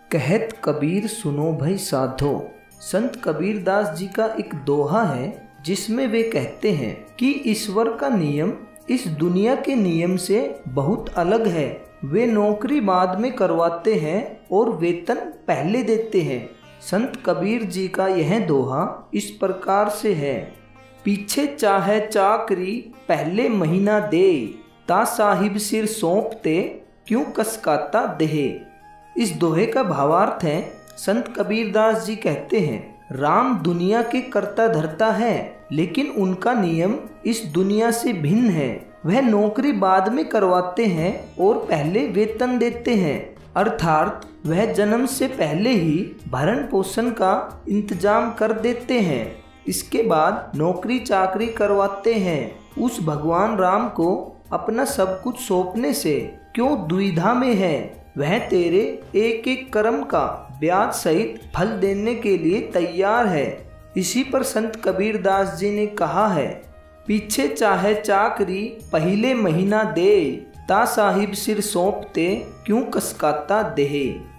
कहत कबीर सुनो भई साधो। संत कबीरदास जी का एक दोहा है जिसमें वे कहते हैं कि ईश्वर का नियम इस दुनिया के नियम से बहुत अलग है। वे नौकरी बाद में करवाते हैं और वेतन पहले देते हैं। संत कबीर जी का यह दोहा इस प्रकार से है। पीछे चाहे चाकरी पहले महीना दे, ता साहिब सिर सौंपते क्यों कसकाता देहे। इस दोहे का भावार्थ है, संत कबीरदास जी कहते हैं राम दुनिया के कर्ता धर्ता है, लेकिन उनका नियम इस दुनिया से भिन्न है। वह नौकरी बाद में करवाते हैं और पहले वेतन देते हैं, अर्थात वह जन्म से पहले ही भरण पोषण का इंतजाम कर देते हैं। इसके बाद नौकरी चाकरी करवाते हैं। उस भगवान राम को अपना सब कुछ सौंपने से क्यों दुविधा में है। वह तेरे एक एक कर्म का ब्याज सहित फल देने के लिए तैयार है। इसी पर संत कबीरदास जी ने कहा है, पीछे चाहे चाकरी पहले महीना दे, ता साहिब सिर सौंपते क्यों कसकाता देहे।